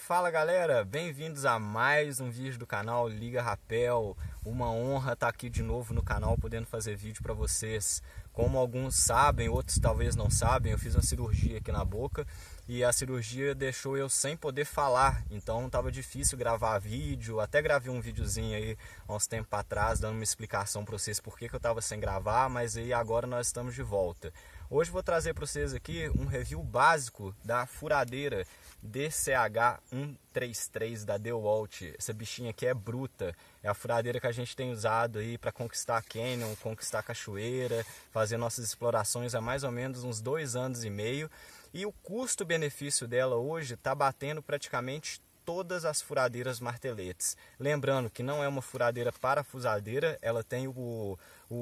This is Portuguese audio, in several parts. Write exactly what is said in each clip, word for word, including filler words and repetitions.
Fala galera, bem-vindos a mais um vídeo do canal Liga Rapel. Uma honra estar aqui de novo no canal podendo fazer vídeo para vocês. Como alguns sabem, outros talvez não sabem, eu fiz uma cirurgia aqui na boca e a cirurgia deixou eu sem poder falar, então estava difícil gravar vídeo. Até gravei um videozinho aí há uns tempos atrás dando uma explicação para vocês por que que eu estava sem gravar, mas aí agora nós estamos de volta. Hoje vou trazer para vocês aqui um review básico da furadeira D C H cento e trinta e três da DeWalt. Essa bichinha aqui é bruta, é a furadeira que a gente tem usado aí para conquistar canyon, conquistar cachoeira, fazer nossas explorações há mais ou menos uns dois anos e meio. E o custo-benefício dela hoje está batendo praticamente todas as furadeiras marteletes. Lembrando que não é uma furadeira parafusadeira, ela tem o,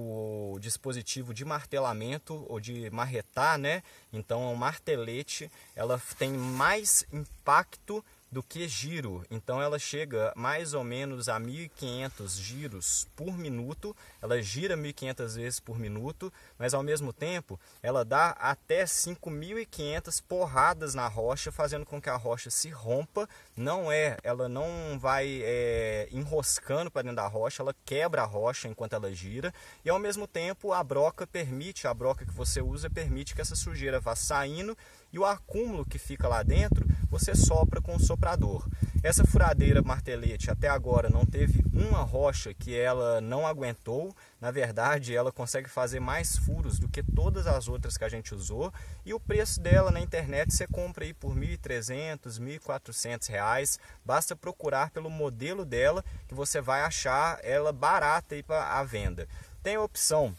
o dispositivo de martelamento ou de marretar, né? Então é um martelete, ela tem mais impacto do que giro, então ela chega mais ou menos a mil e quinhentos giros por minuto, ela gira mil e quinhentas vezes por minuto, mas ao mesmo tempo ela dá até cinco mil e quinhentas porradas na rocha, fazendo com que a rocha se rompa. Não é, ela não vai é, enroscando para dentro da rocha, ela quebra a rocha enquanto ela gira, e ao mesmo tempo a broca permite, a broca que você usa permite que essa sujeira vá saindo, e o acúmulo que fica lá dentro você sopra com o soprador. Essa furadeira martelete até agora não teve uma rocha que ela não aguentou. Na verdade, ela consegue fazer mais furos do que todas as outras que a gente usou, e o preço dela na internet você compra aí por mil e trezentos, mil e quatrocentos reais. Basta procurar pelo modelo dela que você vai achar ela barata aí para a venda. Tem a opção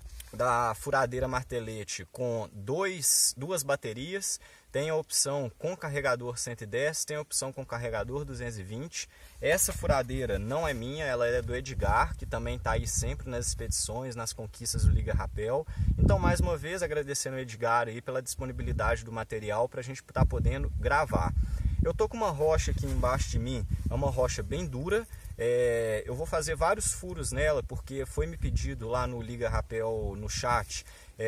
da furadeira martelete com dois, duas baterias, tem a opção com carregador cento e dez, tem a opção com carregador duzentos e vinte. Essa furadeira não é minha, ela é do Edgar, que também está aí sempre nas expedições, nas conquistas do Liga Rapel. Então, mais uma vez, agradecendo o Edgar aí pela disponibilidade do material para a gente estar podendo gravar. Eu tô com uma rocha aqui embaixo de mim, é uma rocha bem dura. É, eu vou fazer vários furos nela, porque foi me pedido lá no Liga Rapel, no chat,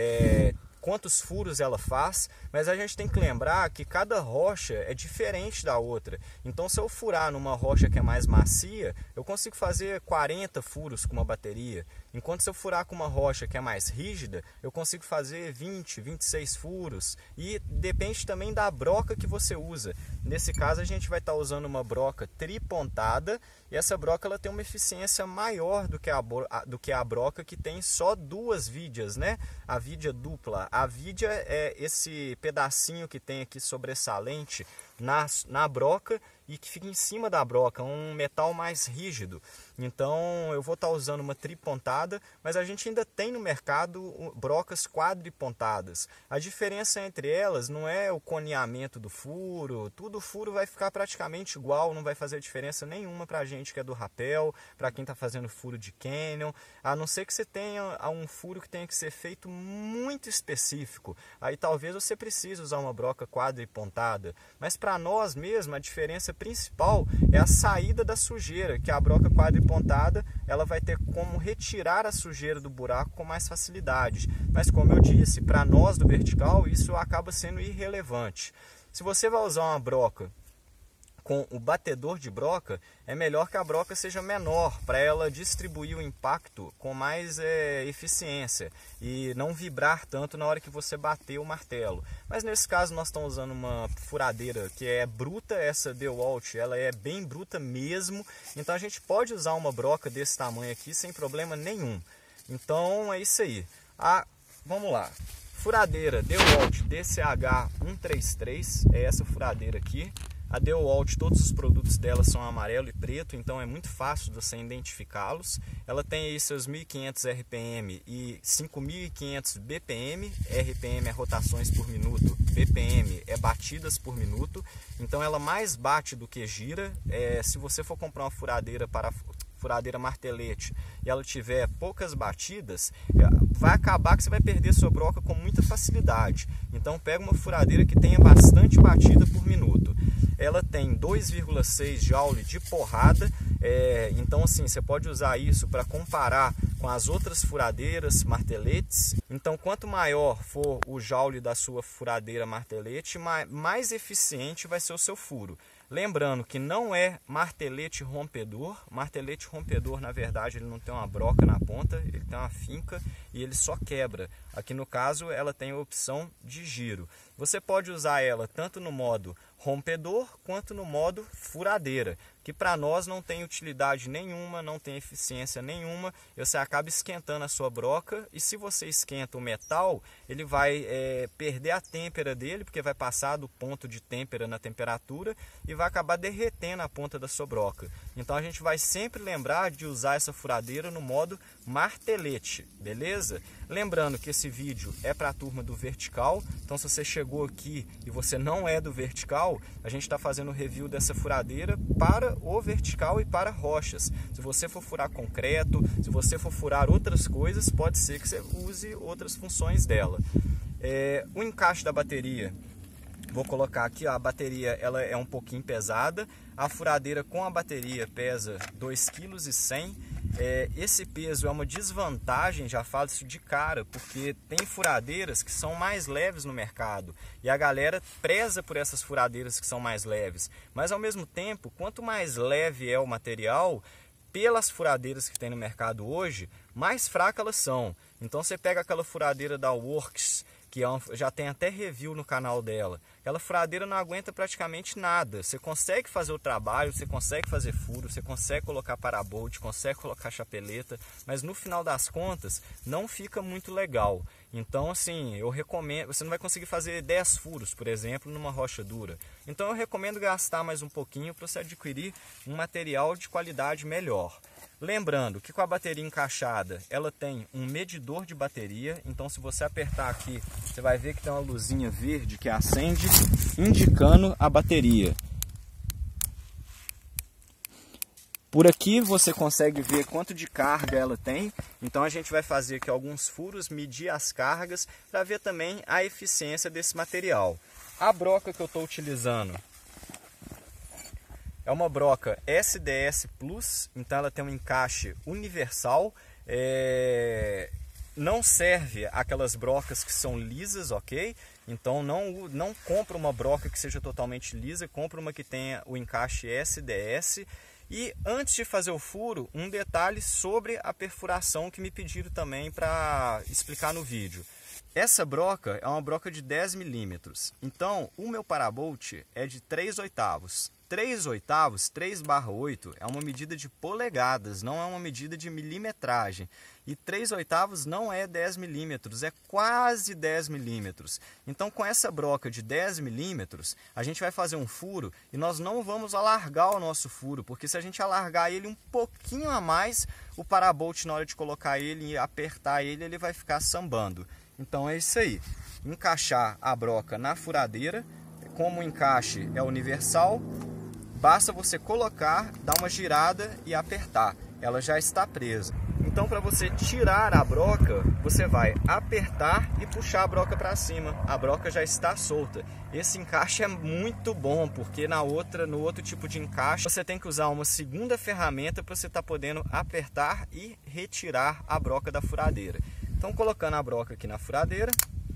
é, quantos furos ela faz, mas a gente tem que lembrar que cada rocha é diferente da outra. Então, se eu furar numa rocha que é mais macia, eu consigo fazer quarenta furos com uma bateria, enquanto se eu furar com uma rocha que é mais rígida, eu consigo fazer vinte, vinte e seis furos, e depende também da broca que você usa. Nesse caso, a gente vai estar usando uma broca tripontada, e essa broca ela tem uma eficiência maior do que a, do que a broca que tem só duas vídeas, né? A vídea dupla. A vídea é esse pedacinho que tem aqui sobressalente na, na broca e que fica em cima da broca, um metal mais rígido. Então eu vou estar usando uma tripontada, mas a gente ainda tem no mercado brocas quadripontadas. A diferença entre elas não é o coneamento do furo, tudo furo vai ficar praticamente igual, não vai fazer diferença nenhuma para a gente que é do rapel, para quem está fazendo furo de canyon, a não ser que você tenha um furo que tenha que ser feito muito específico. Aí talvez você precise usar uma broca quadripontada, mas para nós mesmo a diferença principal é a saída da sujeira, que a broca quadripontada ela vai ter como retirar a sujeira do buraco com mais facilidade, mas como eu disse, para nós do vertical isso acaba sendo irrelevante. Se você vai usar uma broca com o batedor de broca, é melhor que a broca seja menor, para ela distribuir o impacto com mais é, eficiência e não vibrar tanto na hora que você bater o martelo. Mas nesse caso nós estamos usando uma furadeira que é bruta, essa DeWalt, ela é bem bruta mesmo, então a gente pode usar uma broca desse tamanho aqui sem problema nenhum. Então é isso aí. Ah, vamos lá. Furadeira DeWalt D C H cento e trinta e três, é essa furadeira aqui. A DeWalt, todos os produtos dela são amarelo e preto, então é muito fácil de você identificá-los. Ela tem aí seus mil e quinhentos R P M e cinco mil e quinhentos B P M. R P M é rotações por minuto, B P M é batidas por minuto. Então ela mais bate do que gira. É, se você for comprar uma furadeira para furadeira martelete e ela tiver poucas batidas, vai acabar que você vai perder sua broca com muita facilidade. Então pega uma furadeira que tenha bastante batida por minuto. Ela tem dois vírgula seis joule de porrada, é, então assim, você pode usar isso para comparar com as outras furadeiras, marteletes. Então, quanto maior for o joule da sua furadeira martelete, mais eficiente vai ser o seu furo. Lembrando que não é martelete rompedor. Martelete rompedor, na verdade, ele não tem uma broca na ponta, ele tem uma finca e ele só quebra. Aqui no caso, ela tem a opção de giro. Você pode usar ela tanto no modo rompedor quanto no modo furadeira, que para nós não tem utilidade nenhuma, não tem eficiência nenhuma. Você acaba esquentando a sua broca e se você esquenta o metal, ele vai é, perder a têmpera dele, porque vai passar do ponto de têmpera na temperatura e vai acabar derretendo a ponta da sua broca. Então a gente vai sempre lembrar de usar essa furadeira no modo martelete, beleza? Lembrando que esse vídeo é para a turma do vertical, então se você chegou aqui e você não é do vertical, a gente está fazendo review dessa furadeira para o vertical e para rochas. Se você for furar concreto, se você for furar outras coisas, pode ser que você use outras funções dela. É, o encaixe da bateria, vou colocar aqui, ó, a bateria ela é um pouquinho pesada, a furadeira com a bateria pesa dois vírgula cem quilos. É, esse peso é uma desvantagem, já falo isso de cara, porque tem furadeiras que são mais leves no mercado e a galera preza por essas furadeiras que são mais leves, mas ao mesmo tempo, quanto mais leve é o material, pelas furadeiras que tem no mercado hoje, mais fracas elas são. Então você pega aquela furadeira da Works, que é um, já tem até review no canal dela. Aquela furadeira não aguenta praticamente nada. Você consegue fazer o trabalho, você consegue fazer furo, você consegue colocar parabolt, consegue colocar chapeleta, mas no final das contas não fica muito legal. Então assim, eu recomendo, você não vai conseguir fazer dez furos, por exemplo, numa rocha dura. Então eu recomendo gastar mais um pouquinho para você adquirir um material de qualidade melhor. Lembrando que com a bateria encaixada, ela tem um medidor de bateria, então se você apertar aqui, você vai ver que tem uma luzinha verde que acende, indicando a bateria. Por aqui você consegue ver quanto de carga ela tem, então a gente vai fazer aqui alguns furos, medir as cargas, para ver também a eficiência desse material. A broca que eu estou utilizando é uma broca S D S Plus, então ela tem um encaixe universal, é... não serve aquelas brocas que são lisas, ok? Então não, não compra uma broca que seja totalmente lisa, compra uma que tenha o encaixe S D S. E antes de fazer o furo, um detalhe sobre a perfuração que me pediram também para explicar no vídeo. Essa broca é uma broca de dez milímetros, então o meu parabolt é de três oitavos. três oitavos, três barra oito, é uma medida de polegadas, não é uma medida de milimetragem. E três oitavos não é dez milímetros, é quase dez milímetros. Então com essa broca de dez milímetros, a gente vai fazer um furo e nós não vamos alargar o nosso furo, porque se a gente alargar ele um pouquinho a mais, o parabolt na hora de colocar ele e apertar ele, ele vai ficar sambando. Então é isso aí, encaixar a broca na furadeira, como o encaixe é universal, basta você colocar, dar uma girada e apertar, ela já está presa. Então para você tirar a broca, você vai apertar e puxar a broca para cima, a broca já está solta. Esse encaixe é muito bom, porque na outra, no outro tipo de encaixe, você tem que usar uma segunda ferramenta para você estar podendo apertar e retirar a broca da furadeira. Então colocando a broca aqui na furadeira,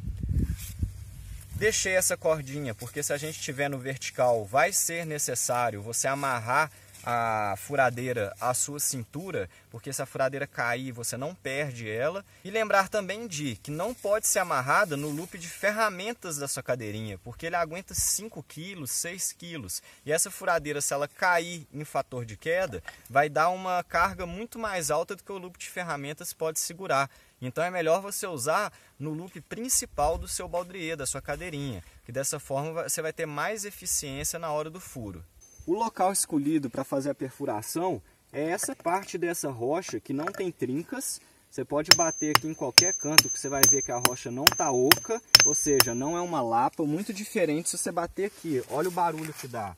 deixei essa cordinha, porque se a gente estiver no vertical, vai ser necessário você amarrar a furadeira à sua cintura, porque se a furadeira cair, você não perde ela. E lembrar também de que não pode ser amarrada no loop de ferramentas da sua cadeirinha, porque ele aguenta cinco quilos, seis quilos. E essa furadeira, se ela cair em fator de queda, vai dar uma carga muito mais alta do que o loop de ferramentas pode segurar. Então é melhor você usar no loop principal do seu baudrier, da sua cadeirinha, que dessa forma você vai ter mais eficiência na hora do furo. O local escolhido para fazer a perfuração é essa parte dessa rocha que não tem trincas. Você pode bater aqui em qualquer canto que você vai ver que a rocha não está oca, ou seja, não é uma lapa, muito diferente se você bater aqui. Olha o barulho que dá.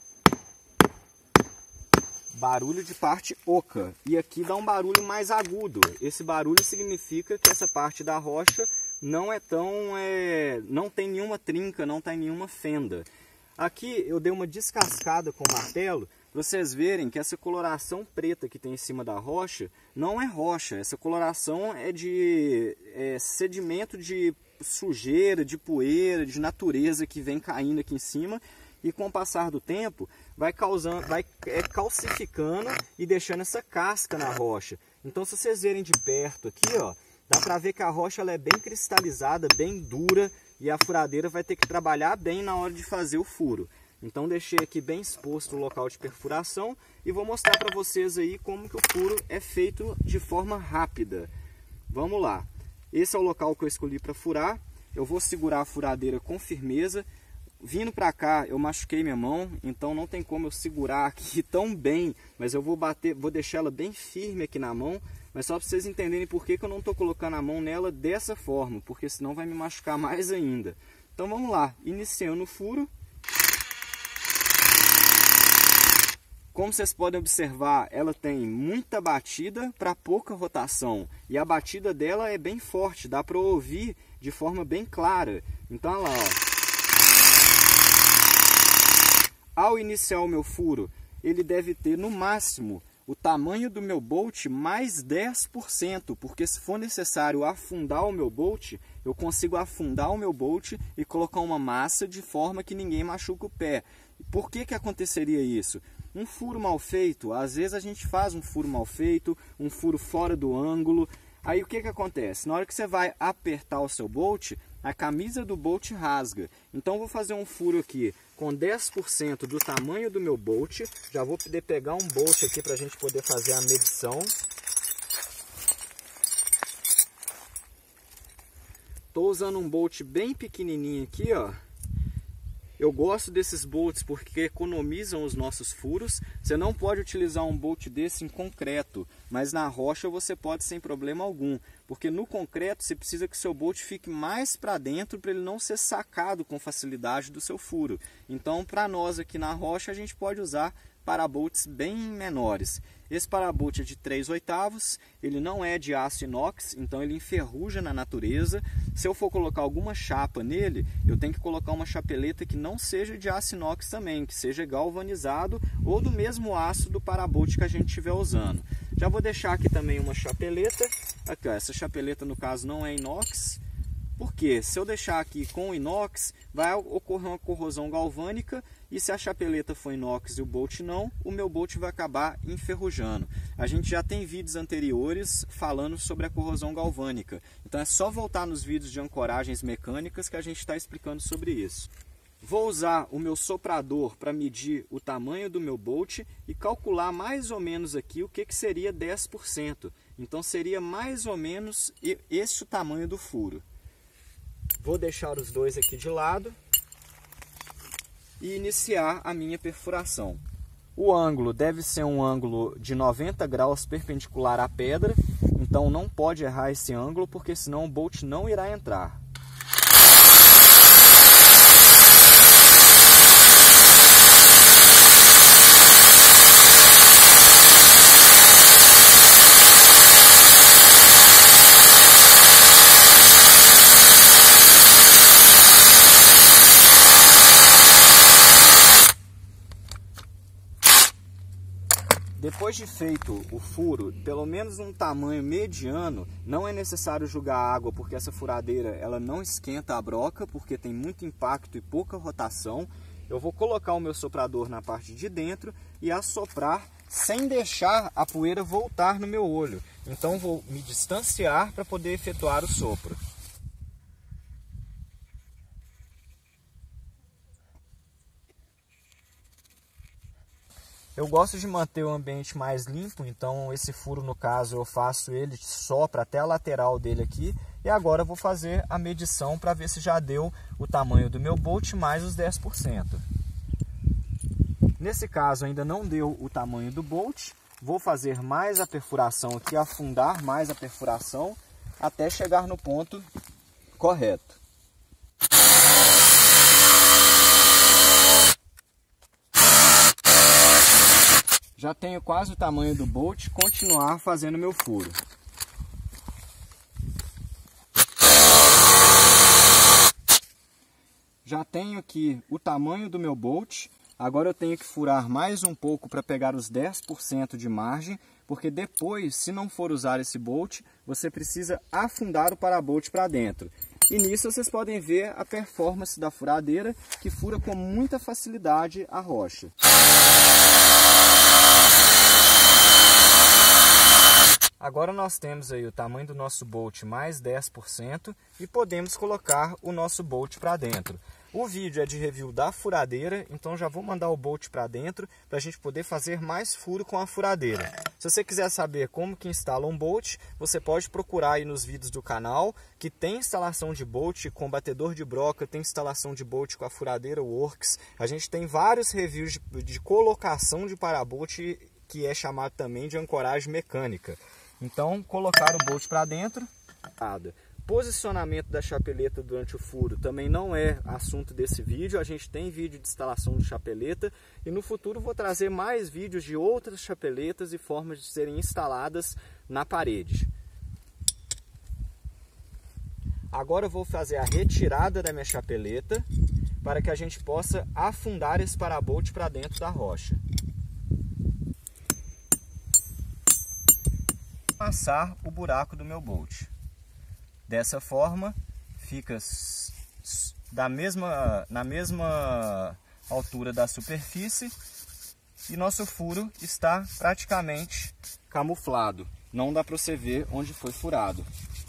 Barulho de parte oca. E aqui dá um barulho mais agudo. Esse barulho significa que essa parte da rocha não é tão... É, não tem nenhuma trinca, não tem nenhuma fenda. Aqui eu dei uma descascada com o martelo para vocês verem que essa coloração preta que tem em cima da rocha não é rocha. Essa coloração é de é, sedimento de sujeira, de poeira, de natureza que vem caindo aqui em cima. E com o passar do tempo vai causando, vai é, calcificando e deixando essa casca na rocha. Então, se vocês verem de perto aqui, ó, dá para ver que a rocha ela é bem cristalizada, bem dura, e a furadeira vai ter que trabalhar bem na hora de fazer o furo. Então deixei aqui bem exposto o local de perfuração e vou mostrar para vocês aí como que o furo é feito de forma rápida. Vamos lá. Esse é o local que eu escolhi para furar. Eu vou segurar a furadeira com firmeza. Vindo para cá eu machuquei minha mão, então não tem como eu segurar aqui tão bem, mas eu vou bater, vou deixar ela bem firme aqui na mão, mas só para vocês entenderem por que que eu não estou colocando a mão nela dessa forma, porque senão vai me machucar mais ainda. Então vamos lá, iniciando o furo. Como vocês podem observar, ela tem muita batida para pouca rotação. E a batida dela é bem forte, dá para ouvir de forma bem clara. Então olha lá, ó. Ao iniciar o meu furo, ele deve ter no máximo o tamanho do meu bolt mais dez por cento. Porque se for necessário afundar o meu bolt, eu consigo afundar o meu bolt e colocar uma massa de forma que ninguém machuque o pé. Por que que aconteceria isso? Um furo mal feito, às vezes a gente faz um furo mal feito, um furo fora do ângulo. Aí o que que acontece? Na hora que você vai apertar o seu bolt, a camisa do bolt rasga. Então eu vou fazer um furo aqui com dez por cento do tamanho do meu bolt. Já vou poder pegar um bolt aqui para a gente poder fazer a medição. Estou usando um bolt bem pequenininho aqui, ó. Eu gosto desses bolts porque economizam os nossos furos. Você não pode utilizar um bolt desse em concreto, mas na rocha você pode sem problema algum. Porque no concreto você precisa que seu bolt fique mais para dentro para ele não ser sacado com facilidade do seu furo. Então, para nós aqui na rocha, a gente pode usar parabolts bem menores. Esse parabolt é de três oitavos, ele não é de aço inox, então ele enferruja na natureza. Se eu for colocar alguma chapa nele, eu tenho que colocar uma chapeleta que não seja de aço inox também, que seja galvanizado ou do mesmo aço do parabolt que a gente estiver usando. Já vou deixar aqui também uma chapeleta. Aqui, ó, essa chapeleta no caso não é inox, porque se eu deixar aqui com inox, vai ocorrer uma corrosão galvânica, e se a chapeleta for inox e o bolt não, o meu bolt vai acabar enferrujando. A gente já tem vídeos anteriores falando sobre a corrosão galvânica, então é só voltar nos vídeos de ancoragens mecânicas que a gente está explicando sobre isso. Vou usar o meu soprador para medir o tamanho do meu bolt e calcular mais ou menos aqui o que, que seria dez por cento. Então seria mais ou menos esse o tamanho do furo. Vou deixar os dois aqui de lado e iniciar a minha perfuração. O ângulo deve ser um ângulo de noventa graus perpendicular à pedra, então não pode errar esse ângulo, porque senão o bolt não irá entrar. Depois de feito o furo, pelo menos um tamanho mediano, não é necessário jogar água, porque essa furadeira ela não esquenta a broca, porque tem muito impacto e pouca rotação. Eu vou colocar o meu soprador na parte de dentro e assoprar sem deixar a poeira voltar no meu olho. Então vou me distanciar para poder efetuar o sopro. Eu gosto de manter o ambiente mais limpo, então esse furo, no caso, eu faço ele, sopro até a lateral dele aqui. E agora eu vou fazer a medição para ver se já deu o tamanho do meu bolt mais os dez por cento. Nesse caso ainda não deu o tamanho do bolt. Vou fazer mais a perfuração aqui, afundar mais a perfuração até chegar no ponto correto. Já tenho quase o tamanho do bolt, continuar fazendo meu furo. Já tenho aqui o tamanho do meu bolt, Agora eu tenho que furar mais um pouco para pegar os dez por cento de margem, porque depois, se não for usar esse bolt, você precisa afundar o parabolt para dentro. E nisso vocês podem ver a performance da furadeira, que fura com muita facilidade a rocha. Agora nós temos aí o tamanho do nosso bolt mais dez por cento e podemos colocar o nosso bolt para dentro. O vídeo é de review da furadeira, então já vou mandar o bolt para dentro para a gente poder fazer mais furo com a furadeira. Se você quiser saber como que instala um bolt, você pode procurar aí nos vídeos do canal, que tem instalação de bolt com batedor de broca, tem instalação de bolt com a furadeira Works. A gente tem vários reviews de, de colocação de parabolt, que é chamado também de ancoragem mecânica. Então, colocar o bolt para dentro. Posicionamento da chapeleta durante o furo também não é assunto desse vídeo. A gente tem vídeo de instalação de chapeleta e no futuro vou trazer mais vídeos de outras chapeletas e formas de serem instaladas na parede. Agora eu vou fazer a retirada da minha chapeleta para que a gente possa afundar esse parabolt para dentro da rocha. Passar o buraco do meu bolt. Dessa forma, fica da mesma, na mesma altura da superfície e nosso furo está praticamente camuflado. Não dá para você ver onde foi furado.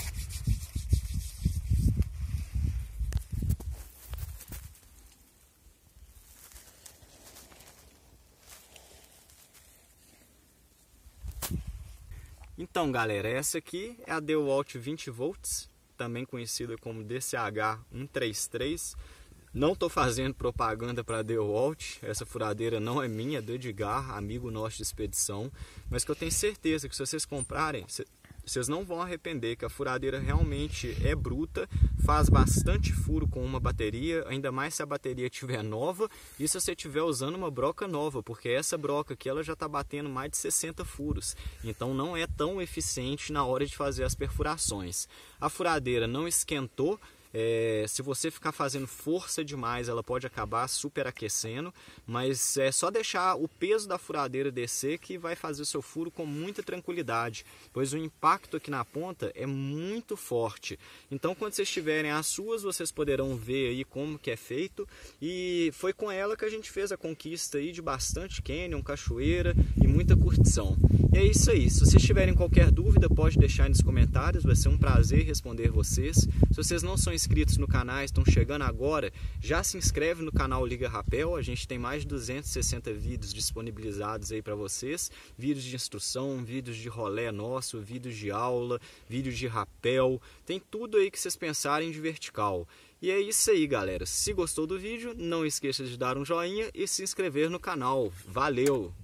Então, galera, essa aqui é a DeWalt vinte volts, também conhecida como D C H cento e trinta e três. Não estou fazendo propaganda para a DeWalt, essa furadeira não é minha, é do Edgar, amigo nosso de expedição, mas que eu tenho certeza que se vocês comprarem, vocês não vão arrepender, que a furadeira realmente é bruta, faz bastante furo com uma bateria, ainda mais se a bateria estiver nova e se você estiver usando uma broca nova, porque essa broca aqui ela já está batendo mais de sessenta furos, então não é tão eficiente na hora de fazer as perfurações. A furadeira não esquentou. É, se você ficar fazendo força demais, ela pode acabar superaquecendo, mas é só deixar o peso da furadeira descer que vai fazer o seu furo com muita tranquilidade, pois o impacto aqui na ponta é muito forte. Então, quando vocês tiverem as suas, vocês poderão ver aí como que é feito, e foi com ela que a gente fez a conquista aí de bastante canyon, cachoeira e muita curtição. E é isso aí. Se vocês tiverem qualquer dúvida, pode deixar aí nos comentários, vai ser um prazer responder vocês. Se vocês não são inscritos no canal, estão chegando agora, já se inscreve no canal Liga Rapel. A gente tem mais de duzentos e sessenta vídeos disponibilizados aí para vocês, vídeos de instrução, vídeos de rolê nosso, vídeos de aula, vídeos de rapel, tem tudo aí que vocês pensarem de vertical. E é isso aí, galera. Se gostou do vídeo, não esqueça de dar um joinha e se inscrever no canal. Valeu!